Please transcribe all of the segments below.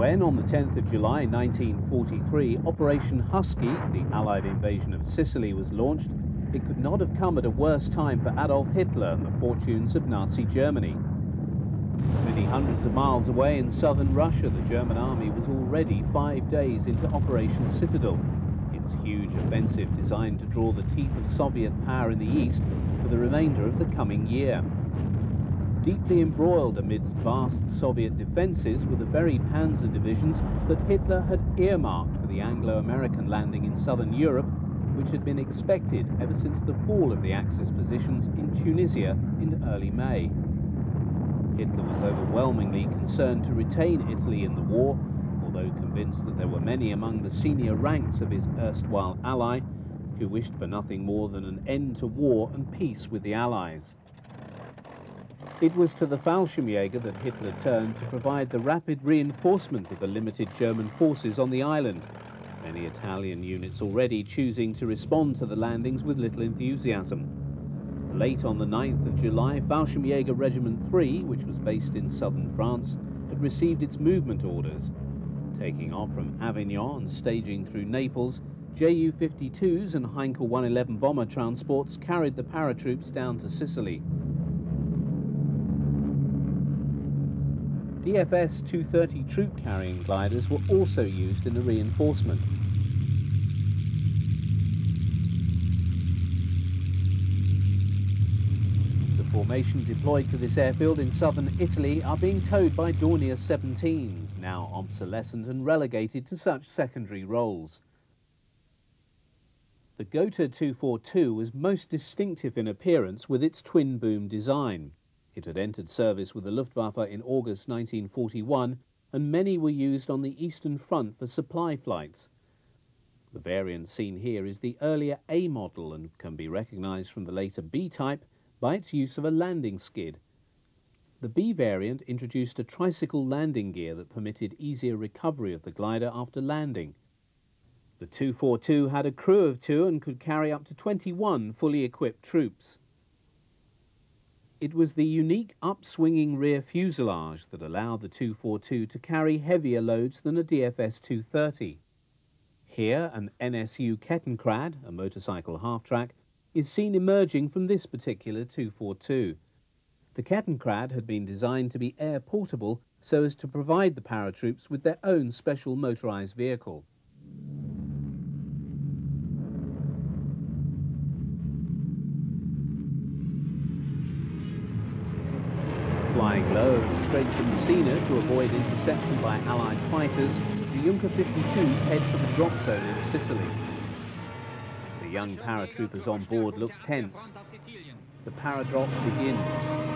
When, on the 10th of July 1943, Operation Husky, the Allied invasion of Sicily, was launched, it could not have come at a worse time for Adolf Hitler and the fortunes of Nazi Germany. Many hundreds of miles away in southern Russia, the German army was already 5 days into Operation Citadel, its huge offensive designed to draw the teeth of Soviet power in the east for the remainder of the coming year. Deeply embroiled amidst vast Soviet defences were the very panzer divisions that Hitler had earmarked for the Anglo-American landing in southern Europe, which had been expected ever since the fall of the Axis positions in Tunisia in early May. Hitler was overwhelmingly concerned to retain Italy in the war, although convinced that there were many among the senior ranks of his erstwhile ally who wished for nothing more than an end to war and peace with the Allies. It was to the Fallschirmjäger that Hitler turned to provide the rapid reinforcement of the limited German forces on the island, many Italian units already choosing to respond to the landings with little enthusiasm. Late on the 9th of July, Fallschirmjäger Regiment 3, which was based in southern France, had received its movement orders. Taking off from Avignon and staging through Naples, Ju-52s and Heinkel 111 bomber transports carried the paratroops down to Sicily. DFS 230 troop-carrying gliders were also used in the reinforcement. The formation deployed to this airfield in southern Italy are being towed by Dornier 17s, now obsolescent and relegated to such secondary roles. The Gotha 242 was most distinctive in appearance with its twin-boom design. It had entered service with the Luftwaffe in August 1941, and many were used on the Eastern Front for supply flights. The variant seen here is the earlier A model and can be recognised from the later B type by its use of a landing skid. The B variant introduced a tricycle landing gear that permitted easier recovery of the glider after landing. The 242 had a crew of 2 and could carry up to 21 fully equipped troops. It was the unique upswinging rear fuselage that allowed the 242 to carry heavier loads than a DFS 230. Here, an NSU Kettenkrad, a motorcycle half-track, is seen emerging from this particular 242. The Kettenkrad had been designed to be air-portable so as to provide the paratroops with their own special motorised vehicle. Flying low over the Straits of Messina to avoid interception by Allied fighters, the Junker 52s head for the drop zone in Sicily. The young paratroopers on board look tense. The paradrop begins.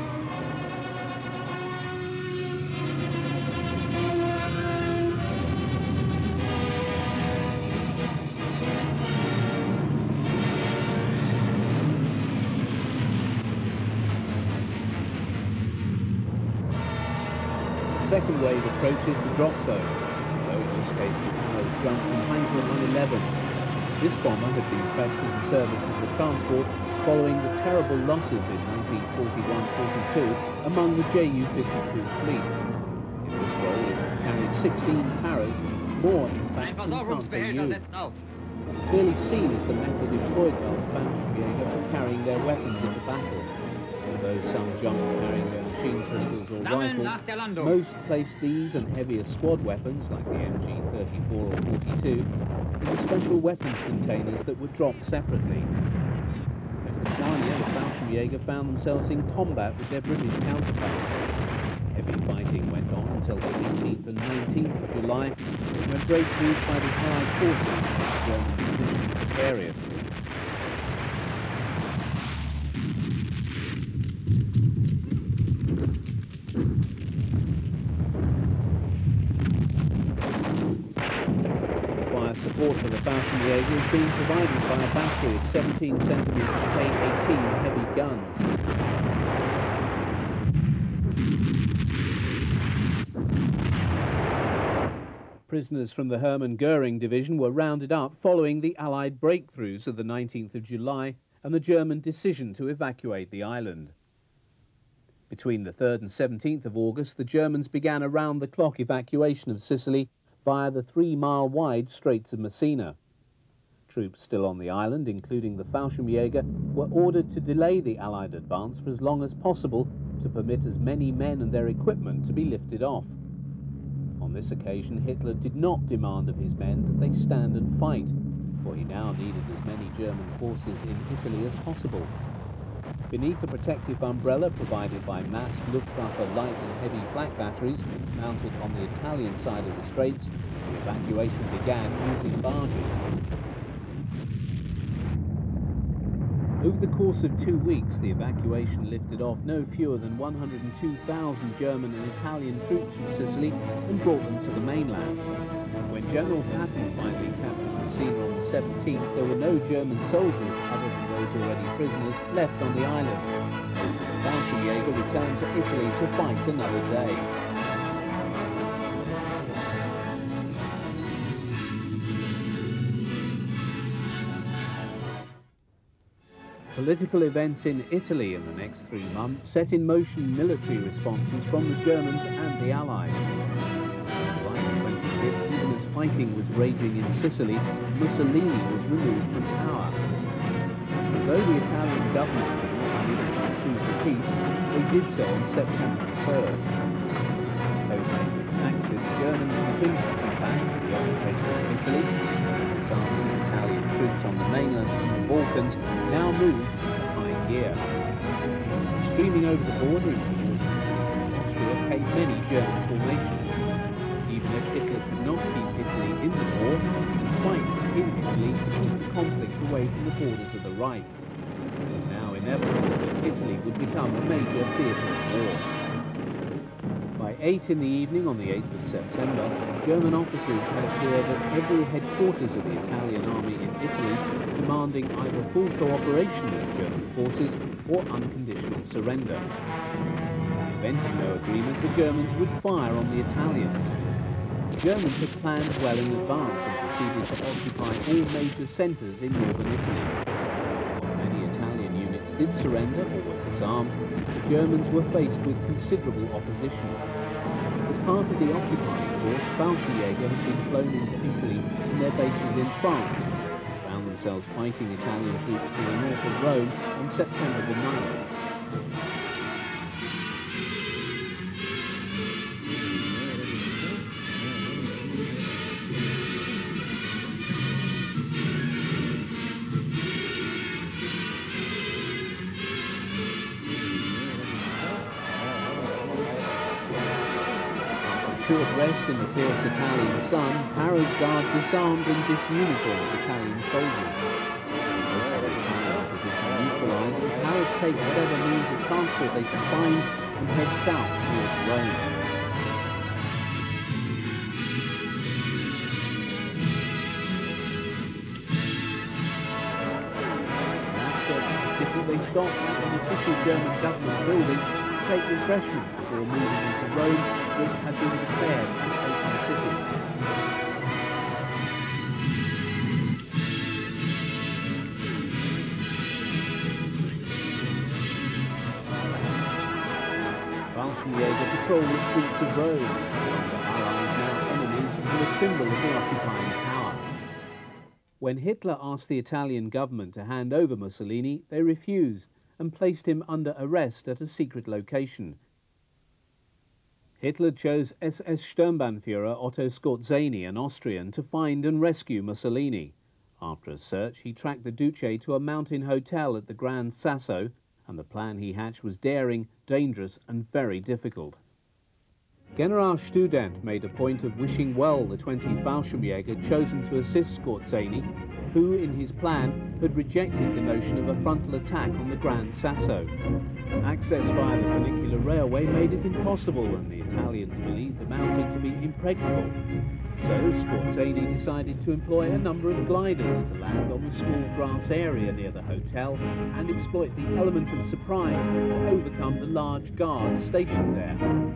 The second wave approaches the drop zone, although in this case the powers jump from Heinkel 111s. This bomber had been pressed into service as a transport following the terrible losses in 1941-42 among the Ju-52 fleet. In this role it could carry 16 paras, more in fact than Tante-U. Clearly seen as the method employed by the Fallschirmjäger for carrying their weapons into battle. Although some jumped carrying their machine pistols or rifles, most placed these and heavier squad weapons, like the MG-34 or 42, in the special weapons containers that were dropped separately. At Catania, the Fallschirmjäger found themselves in combat with their British counterparts. Heavy fighting went on until the 18th and 19th of July, when breakthroughs by the Allied forces made the German positions precarious. Support for the Fallschirmjäger is being provided by a battery of 17cm K-18 heavy guns. Prisoners from the Hermann Göring division were rounded up following the Allied breakthroughs of the 19th of July and the German decision to evacuate the island. Between the 3rd and 17th of August, the Germans began a round-the-clock evacuation of Sicily via the 3-mile-wide Straits of Messina. Troops still on the island, including the Fallschirmjäger, were ordered to delay the Allied advance for as long as possible to permit as many men and their equipment to be lifted off. On this occasion, Hitler did not demand of his men that they stand and fight, for he now needed as many German forces in Italy as possible. Beneath the protective umbrella provided by massed Luftwaffe light and heavy flak batteries mounted on the Italian side of the straits, the evacuation began using barges. Over the course of 2 weeks, the evacuation lifted off no fewer than 102,000 German and Italian troops from Sicily and brought them to the mainland. When General Patton finally captured Messina on the 17th, there were no German soldiers, other than those already prisoners, left on the island. Most of the Fallschirmjäger returned to Italy to fight another day. Political events in Italy in the next 3 months set in motion military responses from the Germans and the Allies. On July the 25th, even as fighting was raging in Sicily, Mussolini was removed from power. Although the Italian government did not immediately sue for peace, they did so on September 3rd. Under the code name of Axis, German contingency plans for the occupation of Italy and the disarming of Italian troops on the mainland and the Balkans now moved into high gear. Streaming over the border into northern Italy from Austria came many German formations. Even if Hitler could not keep Italy in the war, he would fight in Italy to keep the conflict away from the borders of the Reich. It was now inevitable that Italy would become a major theatre of war. By 8 in the evening on the 8th of September, German officers had appeared at every headquarters of the Italian army in Italy, demanding either full cooperation with the German forces or unconditional surrender. In the event of no agreement, the Germans would fire on the Italians. The Germans had planned well in advance and proceeded to occupy all major centres in northern Italy. While many Italian units did surrender or were disarmed, the Germans were faced with considerable opposition. As part of the occupying force, Fallschirmjäger had been flown into Italy from their bases in France and found themselves fighting Italian troops to the north of Rome on September the 9th. Short rest in the fierce Italian sun, Para's guard disarmed and disuniformed Italian soldiers. Most of the Italian opposition neutralised, the Paras take whatever means of transport they can find and head south towards Rome. On the outskirts of the city, they stop at an official German government building to take refreshment before moving into Rome, which had been declared an open city. Fallschirmjäger patrol the streets of Rome, no longer allies, now enemies, and a symbol of the occupying power. When Hitler asked the Italian government to hand over Mussolini, they refused and placed him under arrest at a secret location. Hitler chose SS Sturmbannführer Otto Skorzeny, an Austrian, to find and rescue Mussolini. After a search, he tracked the Duce to a mountain hotel at the Gran Sasso, and the plan he hatched was daring, dangerous and very difficult. General Student made a point of wishing well the 20 Fallschirmjäger chosen to assist Skorzeny, who, in his plan, had rejected the notion of a frontal attack on the Gran Sasso. Access via the funicular railway made it impossible, and the Italians believed the mountain to be impregnable. So Skorzeny decided to employ a number of gliders to land on the small grass area near the hotel and exploit the element of surprise to overcome the large guard stationed there.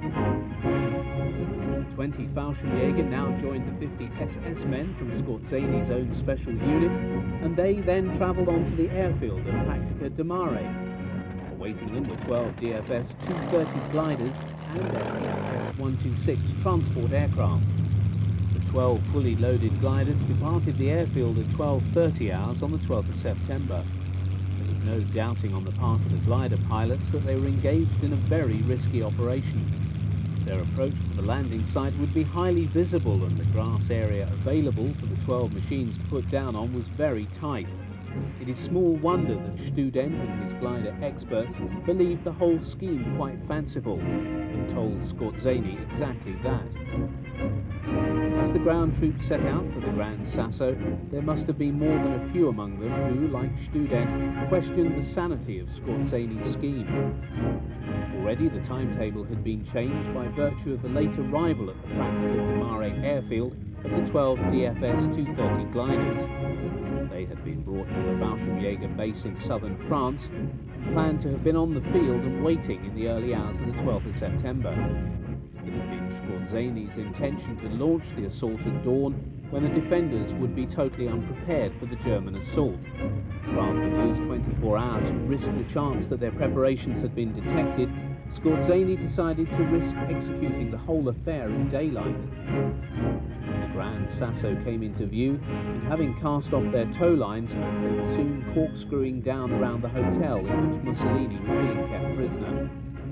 The 20 Fallschirmjäger now joined the 50 SS men from Skorzeny's own special unit, and they then travelled on to the airfield at Praktica di Mare. Awaiting them were 12 DFS 230 gliders and their HS-126 transport aircraft. The 12 fully loaded gliders departed the airfield at 12:30 hours on the 12th of September. There was no doubting on the part of the glider pilots that they were engaged in a very risky operation. Their approach to the landing site would be highly visible, and the grass area available for the 12 machines to put down on was very tight. It is small wonder that Student and his glider experts believed the whole scheme quite fanciful and told Skorzeny exactly that. As the ground troops set out for the Gran Sasso, there must have been more than a few among them who, like Student, questioned the sanity of Skorzeny's scheme. Already the timetable had been changed by virtue of the late arrival at the Pratica de Mare airfield of the 12 DFS 230 gliders. They had been brought from the Fallschirmjäger base in southern France and planned to have been on the field and waiting in the early hours of the 12th of September. It had been Skorzeny's intention to launch the assault at dawn, when the defenders would be totally unprepared for the German assault. Rather than lose 24 hours and risk the chance that their preparations had been detected, Skorzeny decided to risk executing the whole affair in daylight. The Gran Sasso came into view, and having cast off their tow lines, they were soon corkscrewing down around the hotel in which Mussolini was being kept prisoner.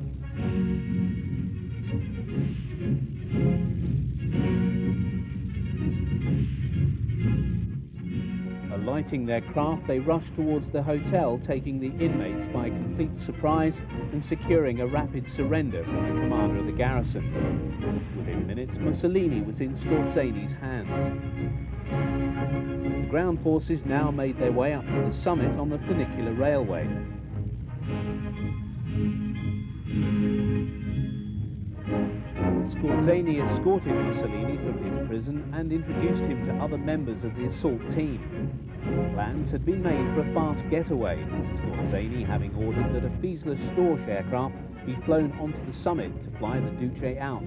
Alighting their craft, they rushed towards the hotel, taking the inmates by complete surprise and securing a rapid surrender from the commander of the garrison. Within minutes, Mussolini was in Skorzeny's hands. The ground forces now made their way up to the summit on the funicular railway. Skorzeny escorted Mussolini from his prison and introduced him to other members of the assault team. Plans had been made for a fast getaway, Skorzeny having ordered that a Fieseler Storch aircraft be flown onto the summit to fly the Duce out.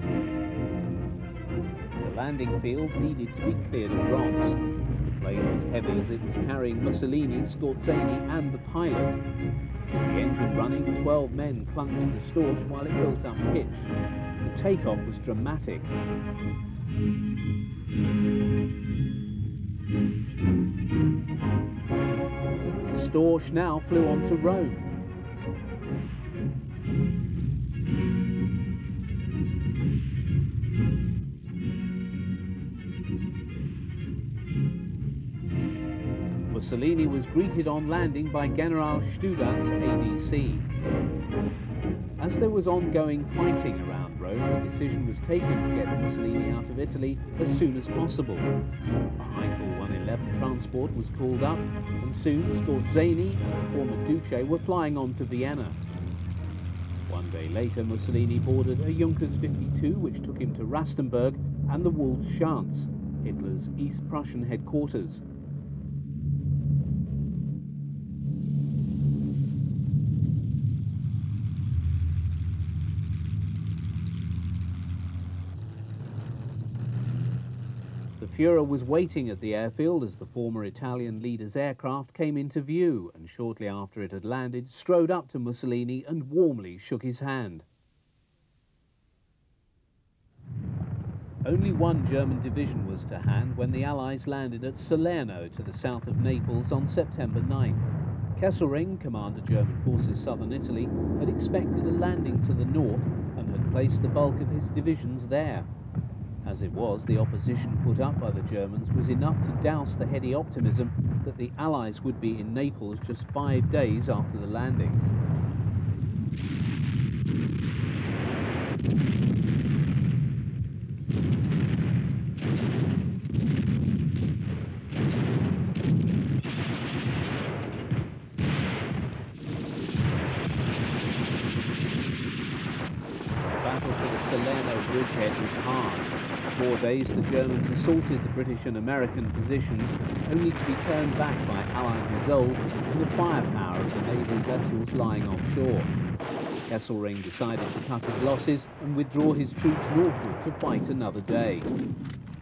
The landing field needed to be cleared of rocks. The plane was heavy as it was carrying Mussolini, Skorzeny and the pilot. With the engine running, 12 men clung to the Storch while it built up pitch. The takeoff was dramatic. The Storch now flew on to Rome. Mussolini was greeted on landing by General Student's ADC. As there was ongoing fighting around Rome, a decision was taken to get Mussolini out of Italy as soon as possible. A Heinkel 111 transport was called up, and soon Skorzeny and the former Duce were flying on to Vienna. One day later, Mussolini boarded a Junkers 52 which took him to Rastenburg and the Wolfschanze, Hitler's East Prussian headquarters. The Führer was waiting at the airfield as the former Italian leader's aircraft came into view, and shortly after it had landed, strode up to Mussolini and warmly shook his hand. Only one German division was to hand when the Allies landed at Salerno to the south of Naples on September 9th. Kesselring, commander German forces southern Italy, had expected a landing to the north and had placed the bulk of his divisions there. As it was, the opposition put up by the Germans was enough to douse the heady optimism that the Allies would be in Naples just 5 days after the landings. The battle for the Salerno bridgehead was hard. For 4 days, the Germans assaulted the British and American positions, only to be turned back by Allied resolve and the firepower of the naval vessels lying offshore. Kesselring decided to cut his losses and withdraw his troops northward to fight another day.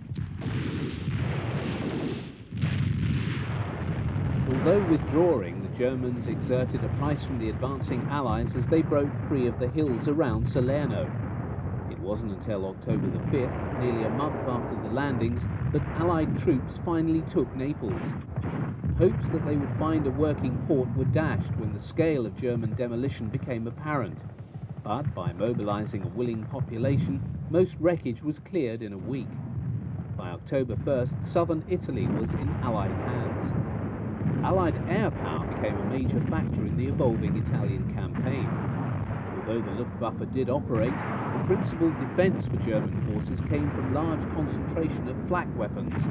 Although withdrawing, the Germans exerted a price from the advancing Allies as they broke free of the hills around Salerno. It wasn't until October the 5th, nearly a month after the landings, that Allied troops finally took Naples. Hopes that they would find a working port were dashed when the scale of German demolition became apparent. But by mobilizing a willing population, most wreckage was cleared in a week. By October 1st, southern Italy was in Allied hands. Allied air power became a major factor in the evolving Italian campaign. Although the Luftwaffe did operate, the principal defense for German forces came from large concentration of flak weapons.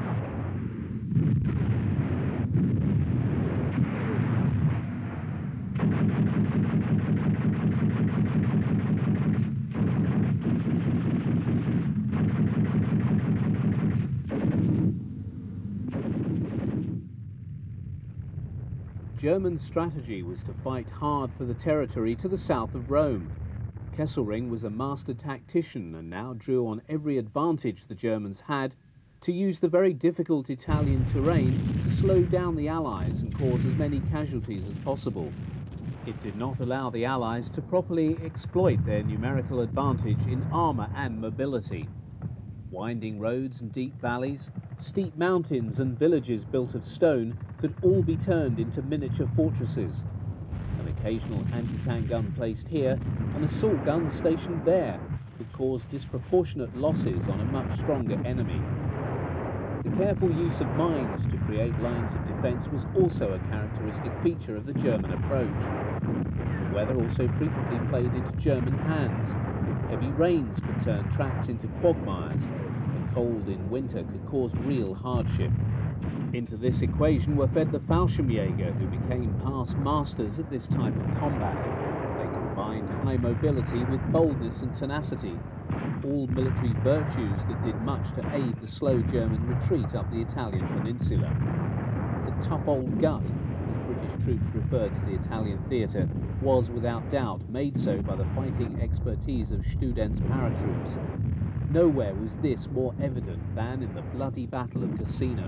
German strategy was to fight hard for the territory to the south of Rome. Kesselring was a master tactician and now drew on every advantage the Germans had to use the very difficult Italian terrain to slow down the Allies and cause as many casualties as possible. It did not allow the Allies to properly exploit their numerical advantage in armour and mobility. Winding roads and deep valleys, steep mountains and villages built of stone could all be turned into miniature fortresses. An occasional anti-tank gun placed here, an assault gun stationed there, could cause disproportionate losses on a much stronger enemy. The careful use of mines to create lines of defence was also a characteristic feature of the German approach. The weather also frequently played into German hands. Heavy rains could turn tracks into quagmires, and the cold in winter could cause real hardship. Into this equation were fed the Fallschirmjäger, who became past masters at this type of combat. They combined high mobility with boldness and tenacity, all military virtues that did much to aid the slow German retreat up the Italian peninsula. The tough old gut, as British troops referred to the Italian theatre, was without doubt made so by the fighting expertise of Student's paratroops. Nowhere was this more evident than in the bloody Battle of Cassino.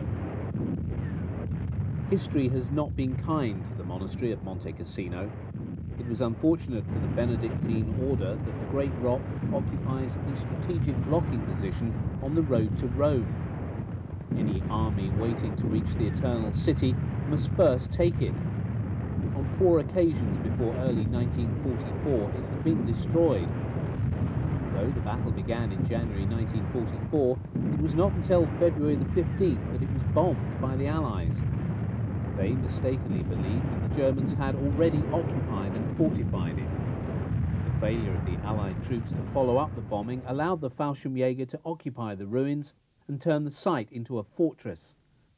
History has not been kind to the monastery of Monte Cassino. It was unfortunate for the Benedictine order that the Great Rock occupies a strategic blocking position on the road to Rome. Any army waiting to reach the Eternal City must first take it. On 4 occasions before early 1944, it had been destroyed. Though the battle began in January 1944, it was not until February the 15th that it was bombed by the Allies. They mistakenly believed that the Germans had already occupied and fortified it. The failure of the Allied troops to follow up the bombing allowed the Fallschirmjäger to occupy the ruins and turn the site into a fortress.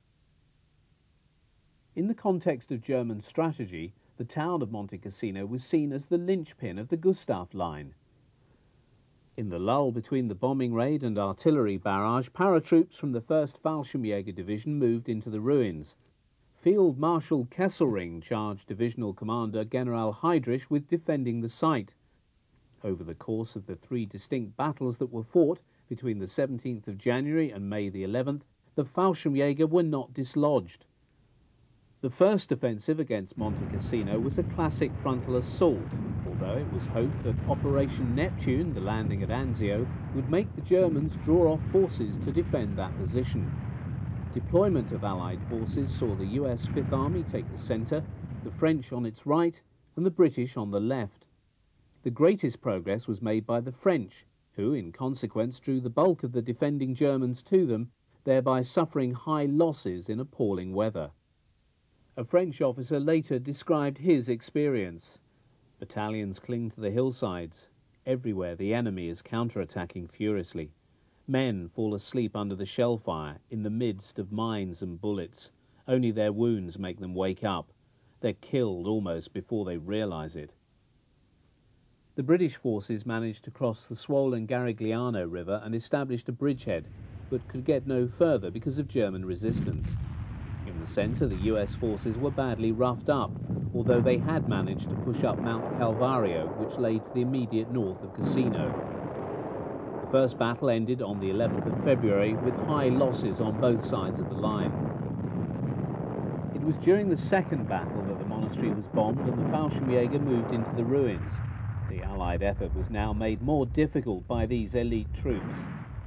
In the context of German strategy, the town of Monte Cassino was seen as the linchpin of the Gustav Line. In the lull between the bombing raid and artillery barrage, paratroops from the 1st Fallschirmjäger Division moved into the ruins. Field Marshal Kesselring charged Divisional Commander General Heydrich with defending the site. Over the course of the 3 distinct battles that were fought between the 17th of January and May the 11th, the Fallschirmjäger were not dislodged. The first offensive against Monte Cassino was a classic frontal assault, although it was hoped that Operation Neptune, the landing at Anzio, would make the Germans draw off forces to defend that position. Deployment of Allied forces saw the US Fifth Army take the centre, the French on its right, and the British on the left. The greatest progress was made by the French, who in consequence drew the bulk of the defending Germans to them, thereby suffering high losses in appalling weather. A French officer later described his experience. Battalions cling to the hillsides. Everywhere the enemy is counterattacking furiously. Men fall asleep under the shell fire in the midst of mines and bullets. Only their wounds make them wake up. They're killed almost before they realise it. The British forces managed to cross the swollen Garigliano River and established a bridgehead, but could get no further because of German resistance. In the centre, the US forces were badly roughed up, although they had managed to push up Mount Calvario, which lay to the immediate north of Cassino. The first battle ended on the 11th of February with high losses on both sides of the line. It was during the second battle that the monastery was bombed and the Fallschirmjäger moved into the ruins. The Allied effort was now made more difficult by these elite troops.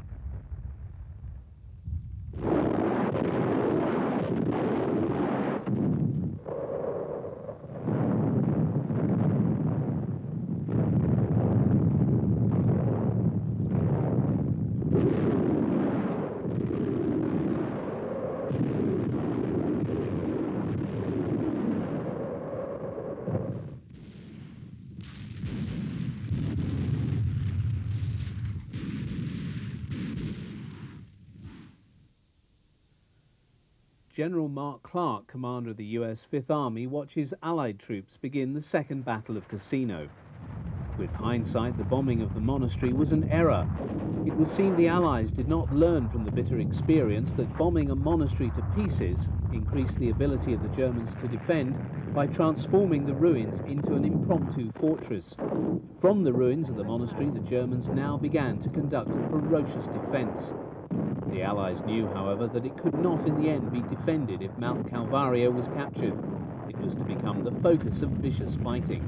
General Mark Clark, commander of the US Fifth Army, watches Allied troops begin the Second Battle of Cassino. With hindsight, the bombing of the monastery was an error. It would seem the Allies did not learn from the bitter experience that bombing a monastery to pieces increased the ability of the Germans to defend by transforming the ruins into an impromptu fortress. From the ruins of the monastery, the Germans now began to conduct a ferocious defence. The Allies knew, however, that it could not in the end be defended if Mount Calvario was captured. It was to become the focus of vicious fighting.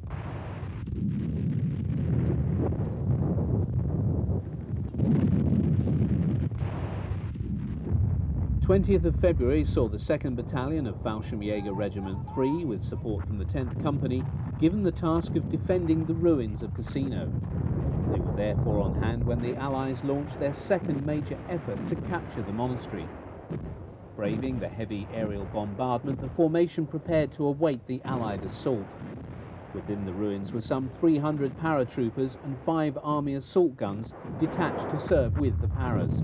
20th of February saw the 2nd Battalion of Fallschirmjäger Regiment 3, with support from the 10th Company, given the task of defending the ruins of Cassino. They were therefore on hand when the Allies launched their second major effort to capture the monastery. Braving the heavy aerial bombardment, the formation prepared to await the Allied assault. Within the ruins were some 300 paratroopers and 5 army assault guns detached to serve with the paras.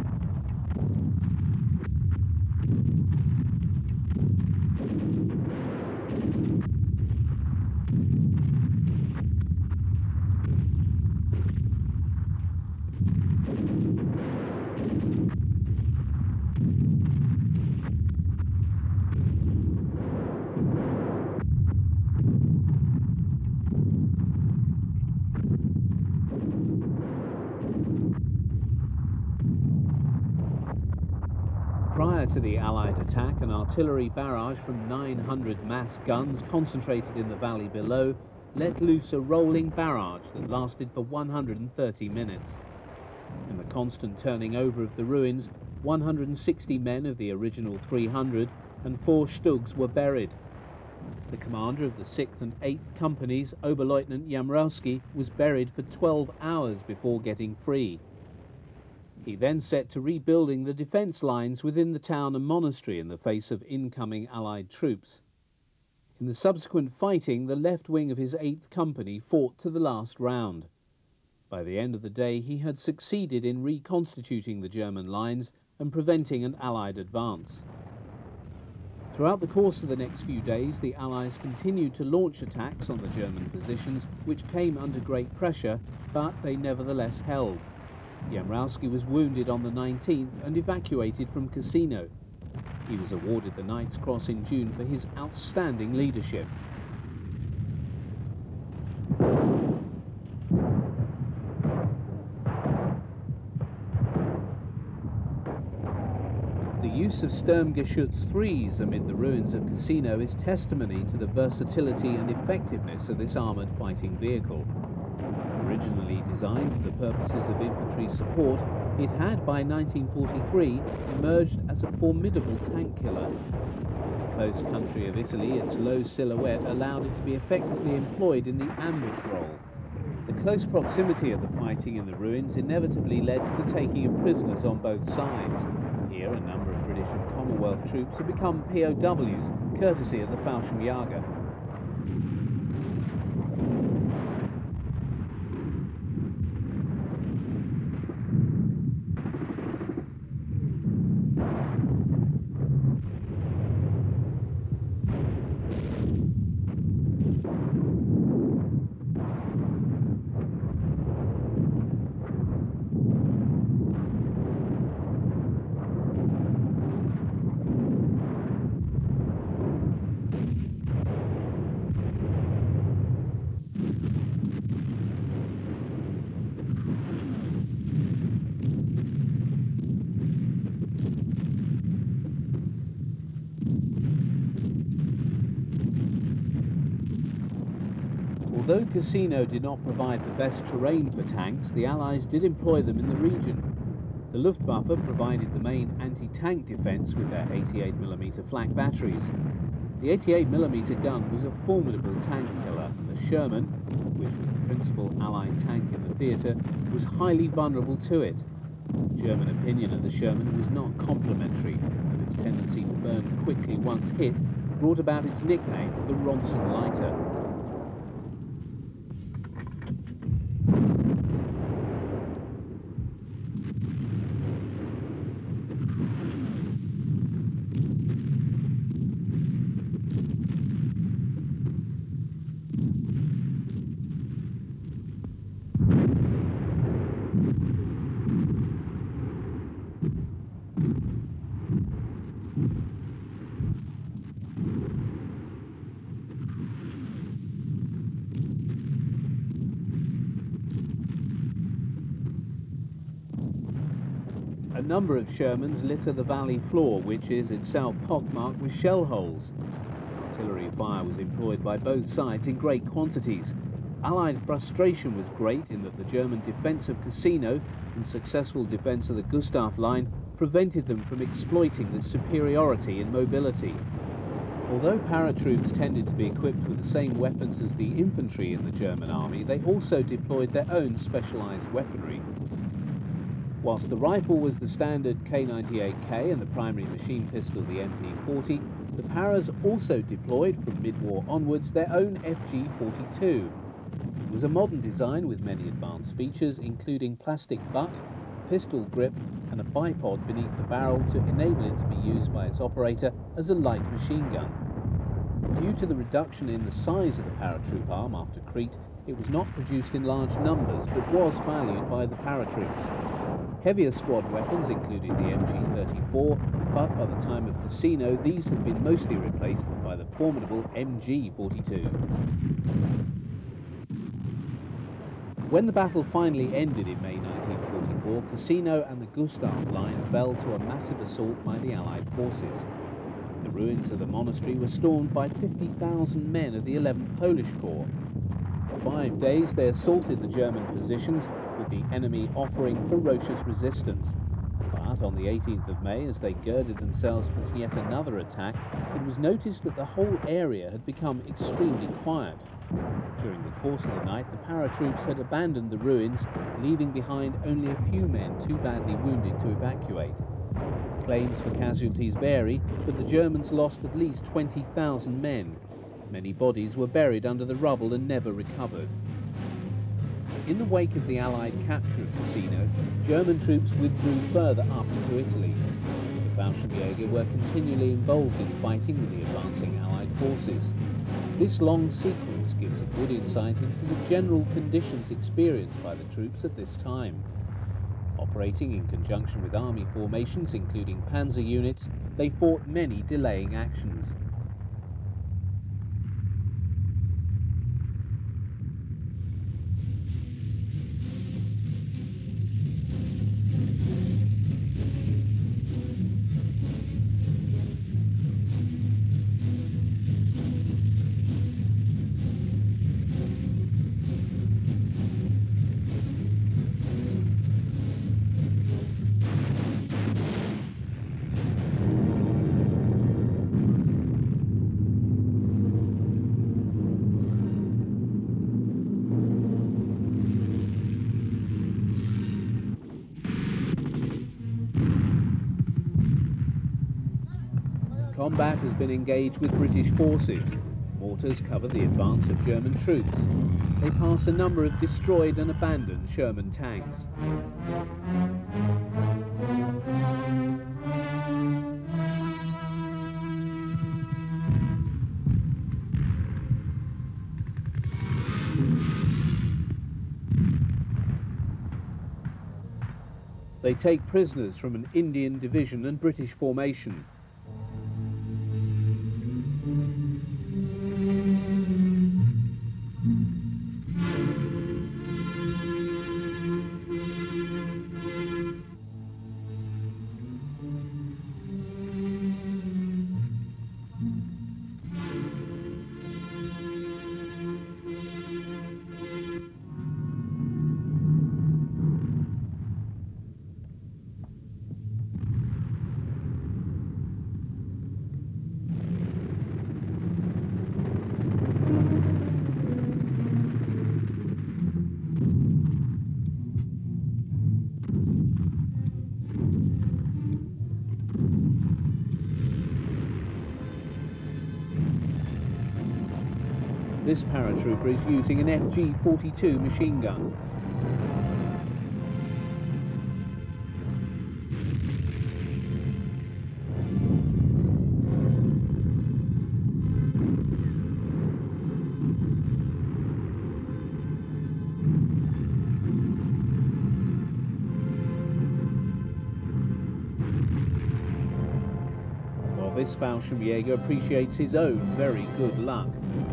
Prior to the Allied attack, an artillery barrage from 900 mass guns concentrated in the valley below let loose a rolling barrage that lasted for 130 minutes. In the constant turning over of the ruins, 160 men of the original 300 and 4 Stugs were buried. The commander of the 6th and 8th Companies, Oberleutnant Jamrowski, was buried for 12 hours before getting free. He then set to rebuilding the defence lines within the town and monastery in the face of incoming Allied troops. In the subsequent fighting, the left wing of his 8th Company fought to the last round. By the end of the day, he had succeeded in reconstituting the German lines and preventing an Allied advance. Throughout the course of the next few days, the Allies continued to launch attacks on the German positions, which came under great pressure, but they nevertheless held. Jamrowski was wounded on the 19th and evacuated from Cassino. He was awarded the Knight's Cross in June for his outstanding leadership. The use of Sturmgeschütz 3s amid the ruins of Cassino is testimony to the versatility and effectiveness of this armoured fighting vehicle. Originally designed for the purposes of infantry support, it had by 1943 emerged as a formidable tank killer. In the close country of Italy, its low silhouette allowed it to be effectively employed in the ambush role. The close proximity of the fighting in the ruins inevitably led to the taking of prisoners on both sides. Here, a number of British and Commonwealth troops had become POWs, courtesy of the Fallschirmjäger. Although Cassino did not provide the best terrain for tanks, the Allies did employ them in the region. The Luftwaffe provided the main anti-tank defence with their 88mm flak batteries. The 88mm gun was a formidable tank killer, and the Sherman, which was the principal Allied tank in the theatre, was highly vulnerable to it. German opinion of the Sherman was not complimentary, and its tendency to burn quickly once hit brought about its nickname, the Ronson Lighter. A number of Shermans litter the valley floor, which is itself pockmarked with shell holes. Artillery fire was employed by both sides in great quantities. Allied frustration was great in that the German defence of Cassino and successful defence of the Gustav Line prevented them from exploiting the superiority in mobility. Although paratroops tended to be equipped with the same weapons as the infantry in the German army, they also deployed their own specialised weaponry. Whilst the rifle was the standard K98K and the primary machine pistol the MP40, the Paras also deployed from mid-war onwards their own FG42. It was a modern design with many advanced features, including plastic butt, pistol grip and a bipod beneath the barrel to enable it to be used by its operator as a light machine gun. Due to the reduction in the size of the paratroop arm after Crete, it was not produced in large numbers but was valued by the paratroops. Heavier squad weapons included the MG34, but by the time of Cassino, these had been mostly replaced by the formidable MG42. When the battle finally ended in May 1944, Cassino and the Gustav Line fell to a massive assault by the Allied forces. The ruins of the monastery were stormed by 50,000 men of the 11th Polish Corps. For 5 days they assaulted the German positions, with the enemy offering ferocious resistance. But on the 18th of May, as they girded themselves for yet another attack, it was noticed that the whole area had become extremely quiet. During the course of the night, the paratroops had abandoned the ruins, leaving behind only a few men too badly wounded to evacuate. Claims for casualties vary, but the Germans lost at least 20,000 men. Many bodies were buried under the rubble and never recovered. In the wake of the Allied capture of Cassino, German troops withdrew further up into Italy. The Fallschirmjäger were continually involved in fighting with the advancing Allied forces. This long sequence gives a good insight into the general conditions experienced by the troops at this time. Operating in conjunction with army formations, including panzer units, they fought many delaying actions. Combat has been engaged with British forces. Mortars cover the advance of German troops. They pass a number of destroyed and abandoned Sherman tanks. They take prisoners from an Indian division and British formation. This paratrooper is using an FG-42 machine gun. While this Fallschirmjäger appreciates his own very good luck.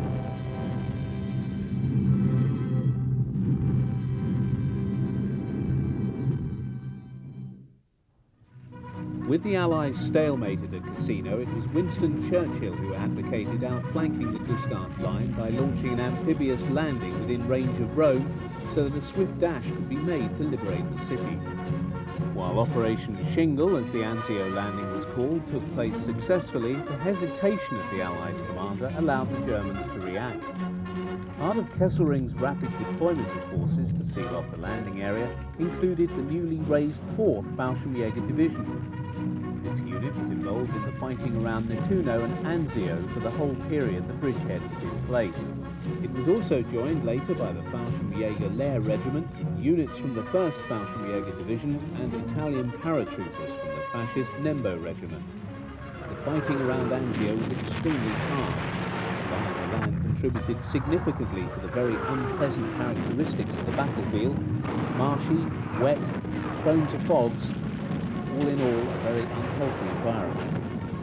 With the Allies stalemated at Cassino, it was Winston Churchill who advocated outflanking the Gustav Line by launching an amphibious landing within range of Rome so that a swift dash could be made to liberate the city. While Operation Shingle, as the Anzio landing was called, took place successfully, the hesitation of the Allied commander allowed the Germans to react. Part of Kesselring's rapid deployment of forces to seal off the landing area included the newly raised 4th Fallschirmjäger Division. This unit was involved in the fighting around Nettuno and Anzio for the whole period the bridgehead was in place. It was also joined later by the Fallschirmjäger Lehr Regiment, units from the 1st Fallschirmjäger Division and Italian paratroopers from the fascist Nembo Regiment. The fighting around Anzio was extremely hard. The lie of the land contributed significantly to the very unpleasant characteristics of the battlefield: marshy, wet, prone to fogs, all in all a very unhealthy environment.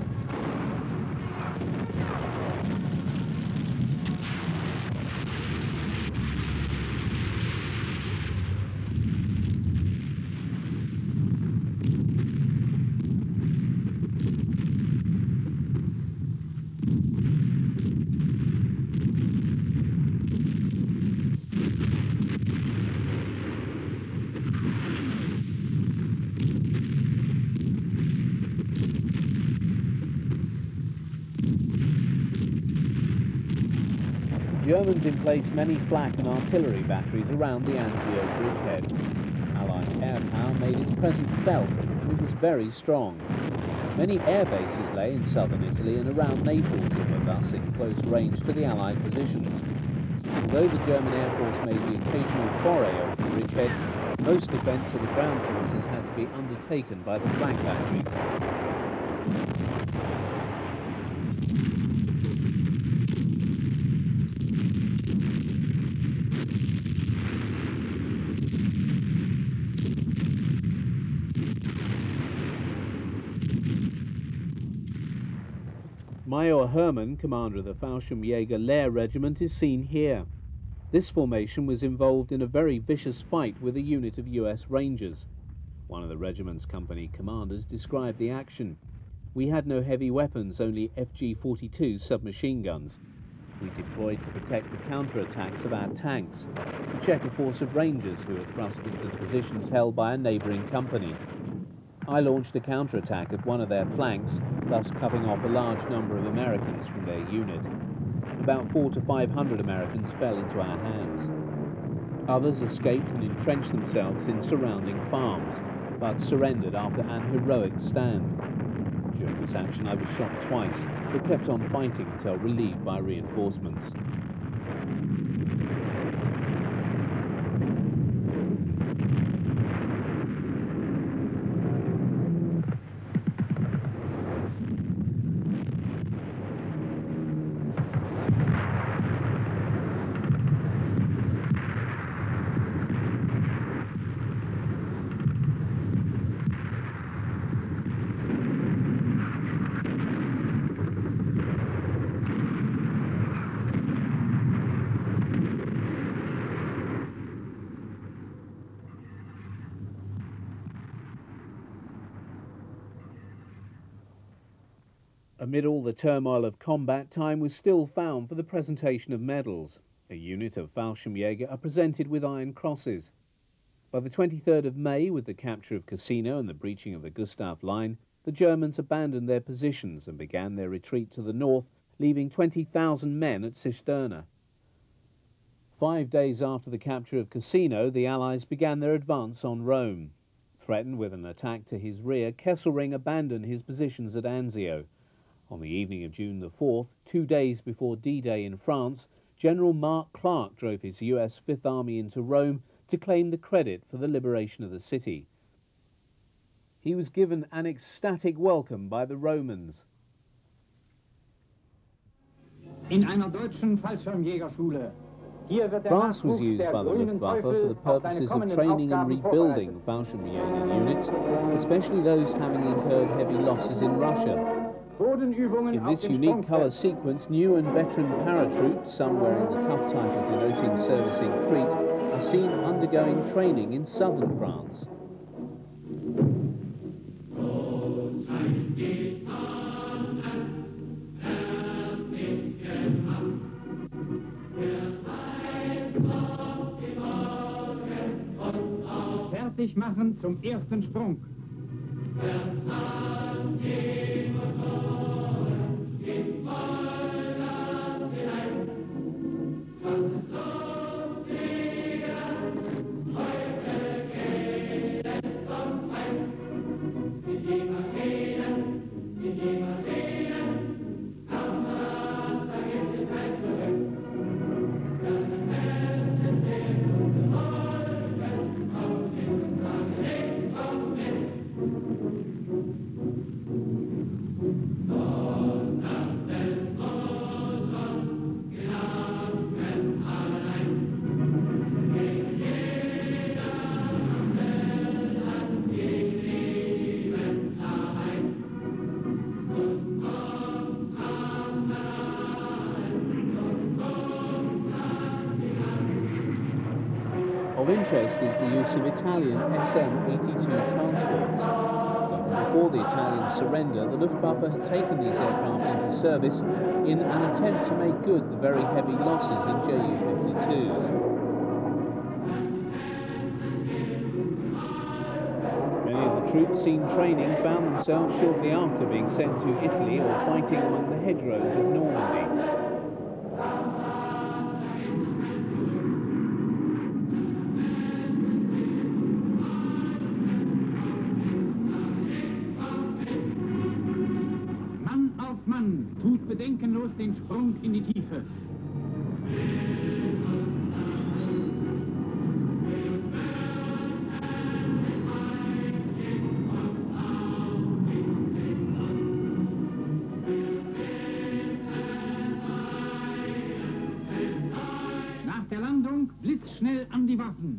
The Germans emplaced many flak and artillery batteries around the Anzio bridgehead. Allied air power made its presence felt, and it was very strong. Many air bases lay in southern Italy and around Naples and were thus in close range to the Allied positions. Although the German Air Force made the occasional foray over the bridgehead, most defence of the ground forces had to be undertaken by the flak batteries. Major Hermann, commander of the Fallschirmjäger Lehr Regiment, is seen here. This formation was involved in a very vicious fight with a unit of US Rangers. One of the regiment's company commanders described the action. "We had no heavy weapons, only FG-42 submachine guns. We deployed to protect the counterattacks of our tanks, to check a force of Rangers who had thrust into the positions held by a neighbouring company. I launched a counterattack at one of their flanks, thus cutting off a large number of Americans from their unit. About 400 to 500 Americans fell into our hands. Others escaped and entrenched themselves in surrounding farms, but surrendered after an heroic stand. During this action I was shot twice, but kept on fighting until relieved by reinforcements." Amid all the turmoil of combat, time was still found for the presentation of medals. A unit of Fallschirmjäger are presented with iron crosses. By the 23rd of May, with the capture of Cassino and the breaching of the Gustav Line, the Germans abandoned their positions and began their retreat to the north, leaving 20,000 men at Cisterna. 5 days after the capture of Cassino, the Allies began their advance on Rome. Threatened with an attack to his rear, Kesselring abandoned his positions at Anzio. On the evening of June the 4th, 2 days before D-Day in France, General Mark Clark drove his US Fifth Army into Rome to claim the credit for the liberation of the city. He was given an ecstatic welcome by the Romans. France was used by the Luftwaffe for the purposes of training and rebuilding Fallschirmjäger units, especially those having incurred heavy losses in Russia. In this unique colour sequence, new and veteran paratroops, some wearing the cuff title denoting service in Crete, are seen undergoing training in southern France. Fertig machen zum ersten Sprung. Of interest is the use of Italian SM-82 transports. Even before the Italian surrender, the Luftwaffe had taken these aircraft into service in an attempt to make good the very heavy losses in Ju-52s. Many of the troops seen training found themselves shortly after being sent to Italy or fighting among the hedgerows of Normandy. Mann tut bedenkenlos den Sprung in die Tiefe. Nach der Landung blitzschnell an die Waffen.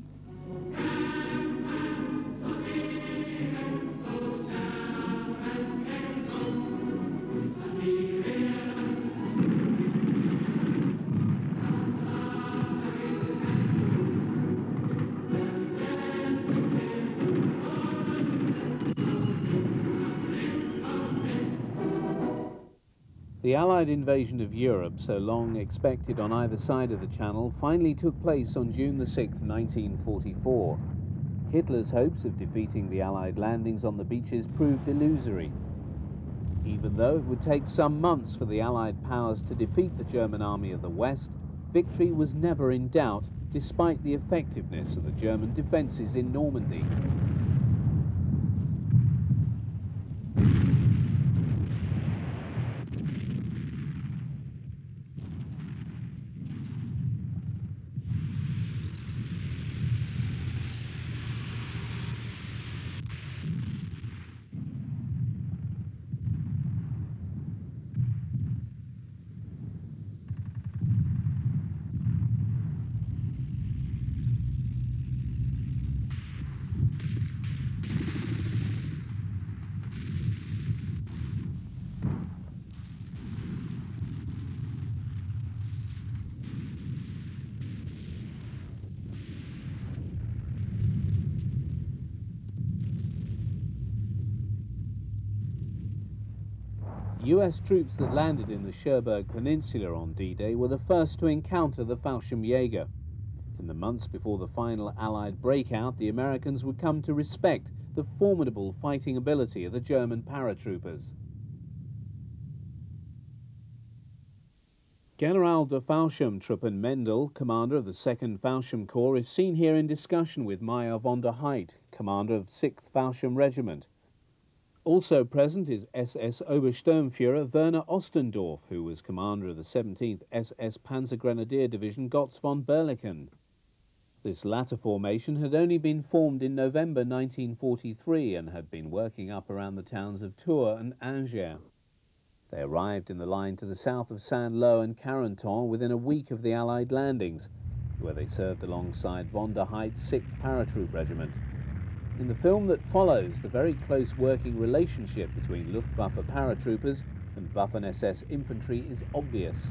The Allied invasion of Europe, so long expected on either side of the Channel, finally took place on June the 6th, 1944. Hitler's hopes of defeating the Allied landings on the beaches proved illusory. Even though it would take some months for the Allied powers to defeat the German army of the West, victory was never in doubt, despite the effectiveness of the German defences in Normandy. US troops that landed in the Cherbourg Peninsula on D-Day were the first to encounter the Fallschirmjäger. In the months before the final Allied breakout, the Americans would come to respect the formidable fighting ability of the German paratroopers. General der Fallschirmtruppen Mendel, commander of the 2nd Fallschirm Corps, is seen here in discussion with Meyer von der Heydt, commander of 6th Fallschirm Regiment. Also present is SS Obersturmführer Werner Ostendorf, who was commander of the 17th SS Panzergrenadier Division Gotz von Berlichingen. This latter formation had only been formed in November 1943 and had been working up around the towns of Tours and Angers. They arrived in the line to the south of Saint-Lô and Carentan within a week of the Allied landings, where they served alongside von der Heydt's 6th Paratroop Regiment. In the film that follows, the very close working relationship between Luftwaffe paratroopers and Waffen-SS infantry is obvious.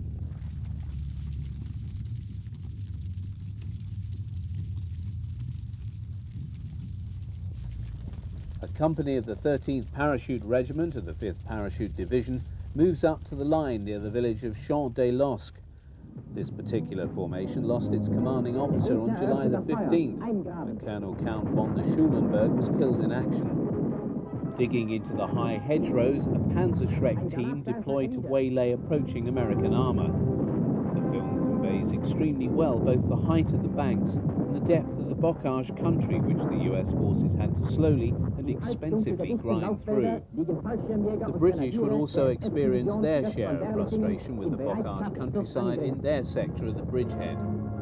A company of the 13th Parachute Regiment of the 5th Parachute Division moves up to the line near the village of Champ-des-Losques. This particular formation lost its commanding officer on July the 15th, when Colonel Count von der Schulenburg was killed in action. Digging into the high hedgerows, a Panzerschreck team deployed to waylay approaching American armour. The film conveys extremely well both the height of the banks and the depth of the bocage country which the US forces had to slowly and expensively grind through. The British would also experience their share of frustration with the bocage countryside in their sector of the bridgehead.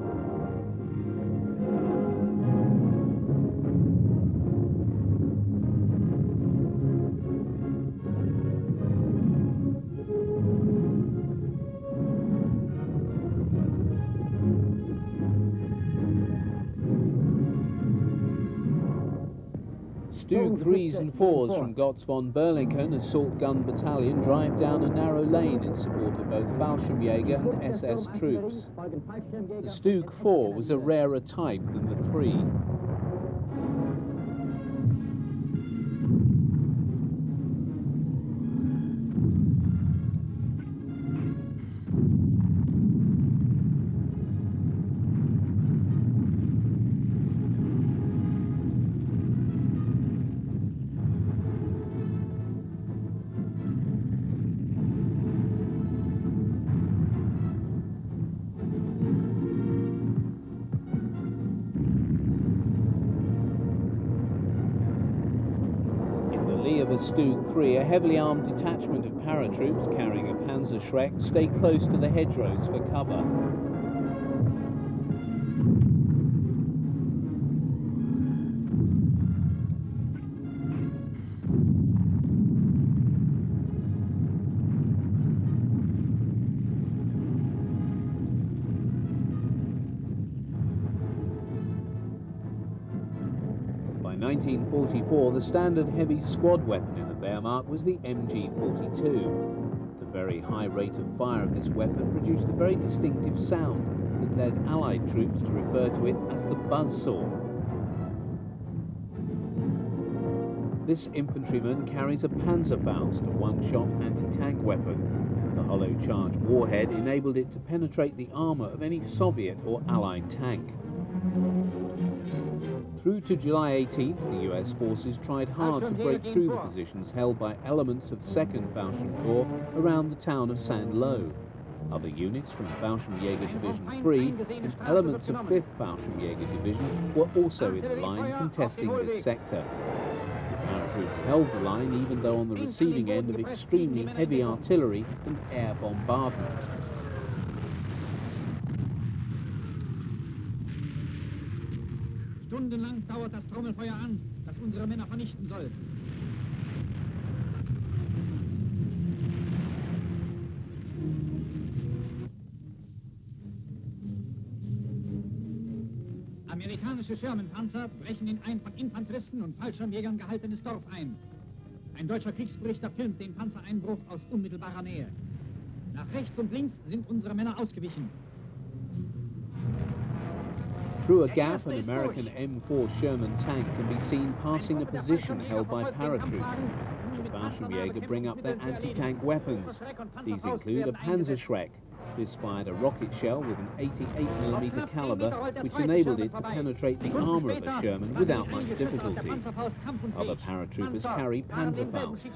Stug 3s and 4s from Gotz von Berlichingen Assault Gun Battalion drive down a narrow lane in support of both Fallschirmjäger and SS troops. The Stug 4 was a rarer type than the 3. Of a Stug 3, a heavily armed detachment of paratroops carrying a Panzerschreck stay close to the hedgerows for cover. In 1944, the standard heavy squad weapon in the Wehrmacht was the MG42. The very high rate of fire of this weapon produced a very distinctive sound that led Allied troops to refer to it as the buzzsaw. This infantryman carries a Panzerfaust, a one-shot anti-tank weapon. The hollow charge warhead enabled it to penetrate the armour of any Soviet or Allied tank. Through to July 18th, the US forces tried hard to break through the positions held by elements of 2nd Fallschirmkorps around the town of Saint-Lô. Other units from Fallschirmjäger Division 3 and elements of 5th Fallschirmjäger Division were also in the line contesting this sector. The paratroops held the line even though on the receiving end of extremely heavy artillery and air bombardment. Stundenlang dauert das Trommelfeuer an, das unsere Männer vernichten soll. Amerikanische Sherman-Panzer brechen in ein von Infanteristen und Fallschirmjägern gehaltenes Dorf ein. Ein deutscher Kriegsberichter filmt den Panzereinbruch aus unmittelbarer Nähe. Nach rechts und links sind unsere Männer ausgewichen. Through a gap, an American M4 Sherman tank can be seen passing a position held by paratroops. The Fallschirmjäger bring up their anti-tank weapons. These include a Panzerschreck. This fired a rocket shell with an 88mm caliber, which enabled it to penetrate the armour of a Sherman without much difficulty. Other paratroopers carry Panzerfausts.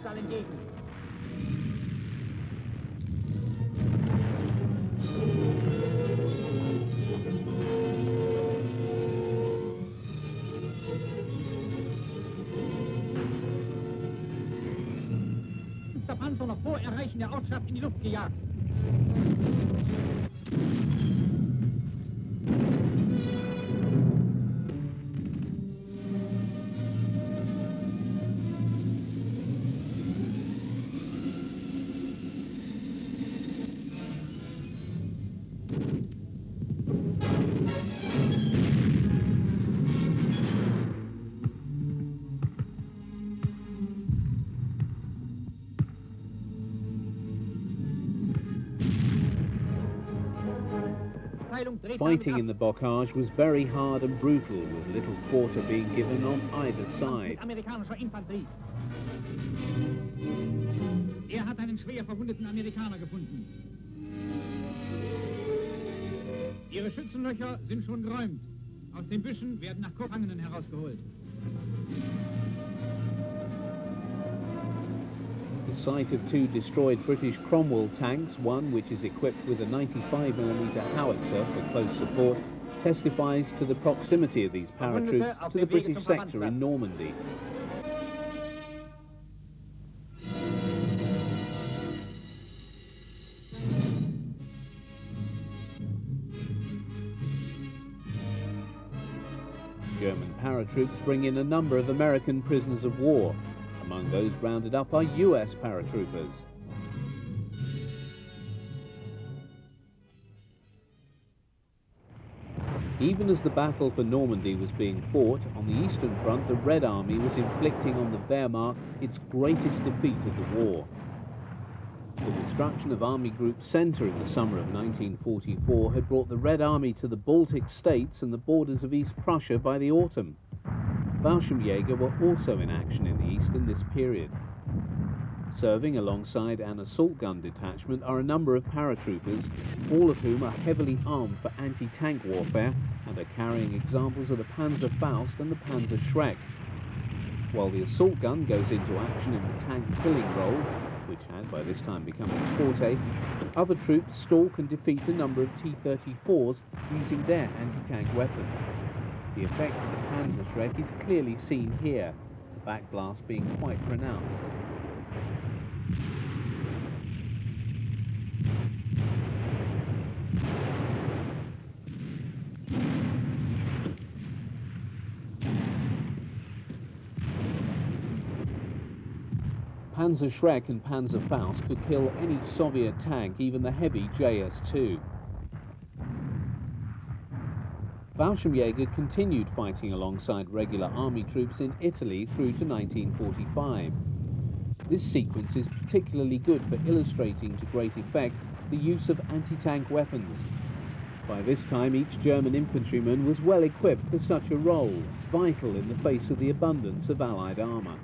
Panzer noch vor Erreichen der Ortschaft in die Luft gejagt. Fighting in the Bocage was very hard and brutal, with little quarter being given on either side. Amerikanischer Infanterie. Hat einen schwer verwundeten Amerikaner gefunden. Ihre Schützenlöcher sind schon geräumt. Aus den Büschen werden nach Gefangenen herausgeholt. The sight of two destroyed British Cromwell tanks, one which is equipped with a 95mm howitzer for close support, testifies to the proximity of these paratroops to the British sector in Normandy. German paratroops bring in a number of American prisoners of war. Among those rounded up are US paratroopers. Even as the battle for Normandy was being fought, on the Eastern Front the Red Army was inflicting on the Wehrmacht its greatest defeat of the war. The destruction of Army Group Centre in the summer of 1944 had brought the Red Army to the Baltic states and the borders of East Prussia by the autumn. Fallschirmjäger were also in action in the east in this period. Serving alongside an assault gun detachment are a number of paratroopers, all of whom are heavily armed for anti-tank warfare and are carrying examples of the Panzer Faust and the Panzer Schreck. While the assault gun goes into action in the tank killing role, which had by this time become its forte, other troops stalk and defeat a number of T-34s using their anti-tank weapons. The effect of the Panzer Schreck is clearly seen here, the backblast being quite pronounced. Panzer Schreck and Panzer Faust could kill any Soviet tank, even the heavy JS-2. Fallschirmjäger continued fighting alongside regular army troops in Italy through to 1945. This sequence is particularly good for illustrating to great effect the use of anti-tank weapons. By this time, each German infantryman was well equipped for such a role, vital in the face of the abundance of Allied armour.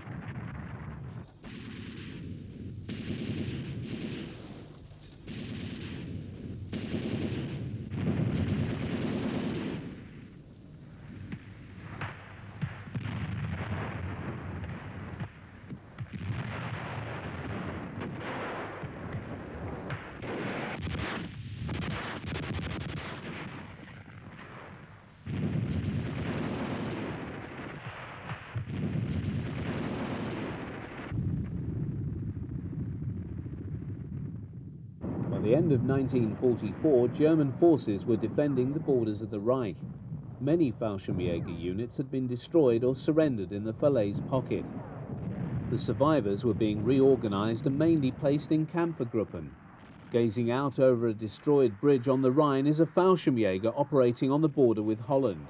By the end of 1944, German forces were defending the borders of the Reich. Many Fallschirmjäger units had been destroyed or surrendered in the Falaise pocket. The survivors were being reorganized and mainly placed in Kampfergruppen. Gazing out over a destroyed bridge on the Rhine is a Fallschirmjäger operating on the border with Holland.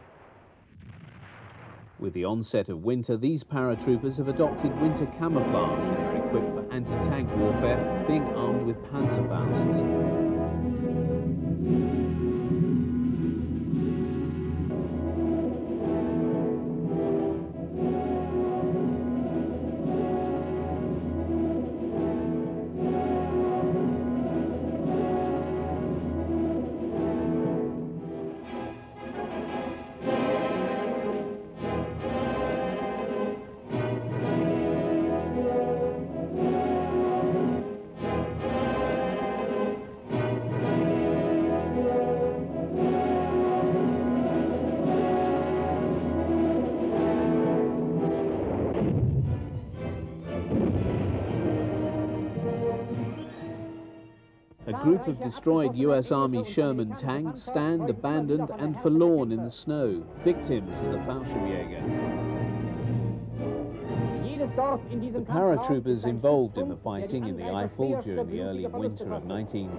With the onset of winter, these paratroopers have adopted winter camouflage and are equipped for anti-tank warfare, being armed with Panzerfausts. A group of destroyed US Army Sherman tanks stand abandoned and forlorn in the snow, victims of the Fallschirmjäger. The paratroopers involved in the fighting in the Eifel during the early winter of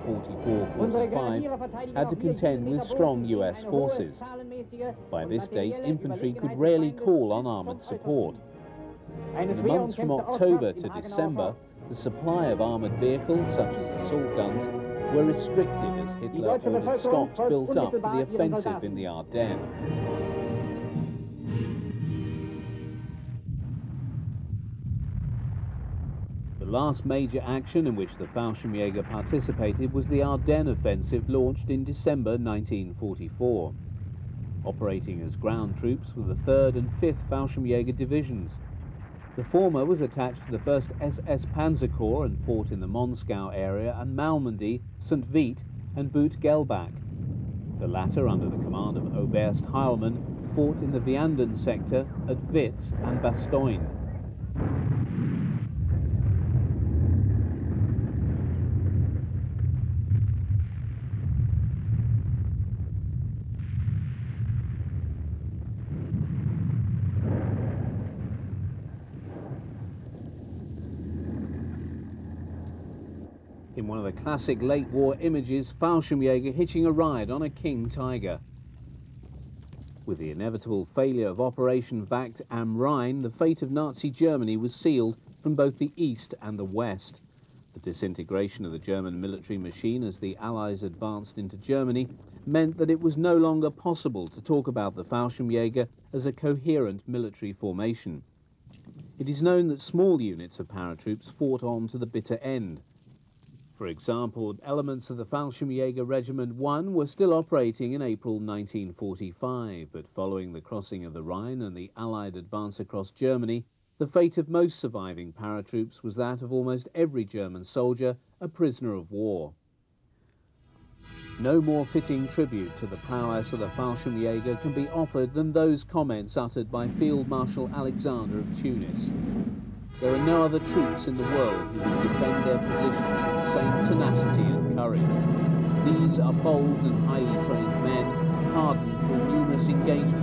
1944-45 had to contend with strong US forces. By this date, infantry could rarely call on armoured support. In the months from October to December, the supply of armoured vehicles, such as assault guns, were restricted as Hitler ordered stocks built up for the offensive in the Ardennes. The last major action in which the Fallschirmjäger participated was the Ardennes offensive launched in December 1944. Operating as ground troops were the 3rd and 5th Fallschirmjäger divisions. The former was attached to the 1st SS Panzer Corps and fought in the Monsgau area and Malmedy, St. Vith and Boot-Gelbach. The latter, under the command of Oberst Heilmann, fought in the Vianden sector at Witz and Bastogne. In one of the classic late-war images, Fallschirmjäger hitching a ride on a King Tiger. With the inevitable failure of Operation Wacht am Rhein, the fate of Nazi Germany was sealed from both the East and the West. The disintegration of the German military machine as the Allies advanced into Germany meant that it was no longer possible to talk about the Fallschirmjäger as a coherent military formation. It is known that small units of paratroops fought on to the bitter end. For example, elements of the Fallschirmjäger Regiment 1 were still operating in April 1945, but following the crossing of the Rhine and the Allied advance across Germany, the fate of most surviving paratroops was that of almost every German soldier, a prisoner of war. No more fitting tribute to the prowess of the Fallschirmjäger can be offered than those comments uttered by Field Marshal Alexander of Tunis. There are no other troops in the world who would defend their positions with the same tenacity and courage. These are bold and highly trained men, hardened through numerous engagements